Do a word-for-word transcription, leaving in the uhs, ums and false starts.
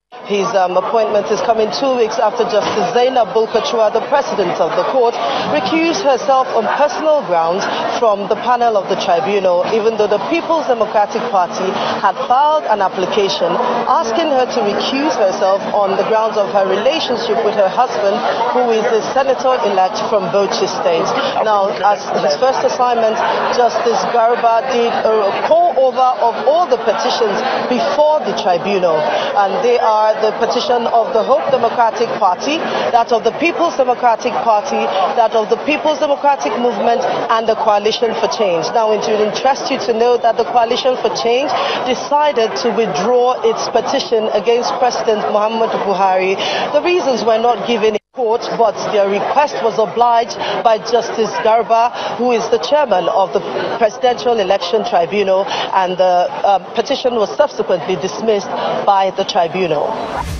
His um, appointment is coming two weeks after Justice Zainab Bulkachua, the president of the court, recused herself on personal grounds from the panel of the tribunal, even though the People's Democratic Party had filed an application asking her to recuse herself on the grounds of her relationship with her husband, who is a senator-elect from Bauchi State. Now, as his first assignment, Justice Garba did a pour-over of all the petitions before the tribunal, and they are the petition of the Hope Democratic Party, that of the People's Democratic Party, that of the People's Democratic Movement, and the Coalition for Change. Now, it would interest you to know that the Coalition for Change decided to withdraw its petition against President Muhammadu Buhari. The reasons were not given in court, but their request was obliged by Justice Garba, who is the chairman of the Presidential Election Tribunal, and the uh, petition was subsequently dismissed by the tribunal.